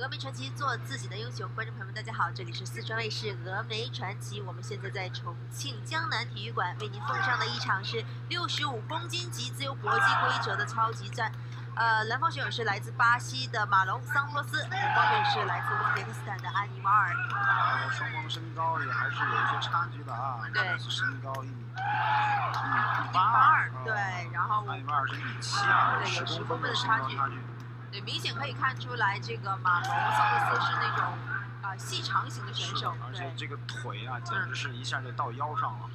峨眉传奇做自己的英雄，观众朋友们，大家好，这里是四川卫视峨眉传奇。我们现在在重庆江南体育馆为您奉上的一场是65公斤级自由搏击规则的超级战。蓝方选手是来自巴西的马龙桑托斯，红方选手是来自乌兹别克斯坦的安尼瓦尔。 双方身高也还是有一些差距的啊。 对， 身高1.82米， 对，然后安尼瓦尔是1.72米， 对，有10公分的身差距。 高差距。 对，明显可以看出来，这个马龙桑托斯是那种细长型的选手， 而且这个腿啊，简直是一下就到腰上了。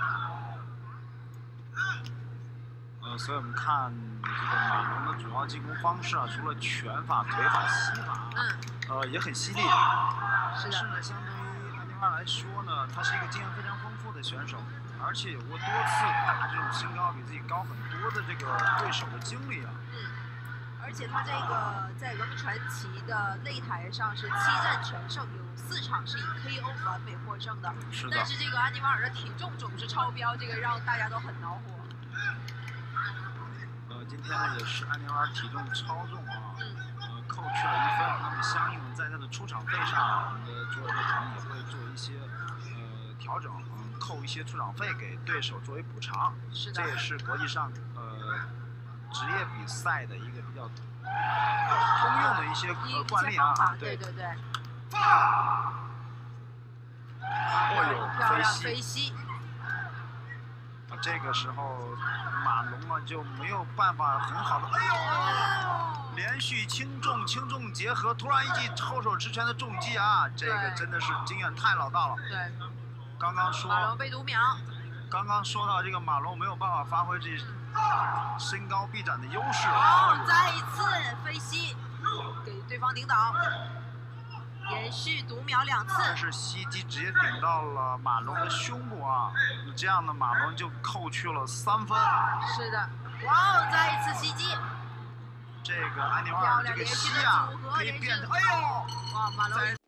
所以我们看这个马龙的主要进攻方式啊，除了拳法、腿法、膝法，也很犀利。 是的。 但是呢，相对于安尼瓦来说呢，他是一个经验非常丰富的选手，而且有过多次打这种身高比自己高很多的这个对手的经历啊。 而且他这个在峨眉传奇的擂台上是7战全胜，有4场是以 KO 完美获胜的。 是的。 但是这个安尼瓦尔的体重总是超标，这个让大家都很恼火。 今天呢也是安尼瓦尔体重超重啊，扣去了1分。那么相应的在他的出场费上，我们的组委会可能也会做一些调整，扣一些出场费给对手作为补偿。 是的。 这也是国际上职业比赛的一个比较通用的一些惯例啊。 对对对。 漂亮飞膝。 这个时候马龙啊就没有办法很好的，连续轻重结合，突然一记后手直拳的重击啊，这个真的是经验太老道了。 对。 刚刚说马龙被读秒。 刚刚说到这个马龙没有办法发挥这身高臂展的优势。 再一次飞膝，给对方顶倒。连续读秒2次， 但是膝击直接顶到了马龙的胸部啊，这样的马龙就扣去了3分。 是的，哇哦，再一次袭击。 这个安尼瓦尔这个膝啊，可以变得， 哇，马龙。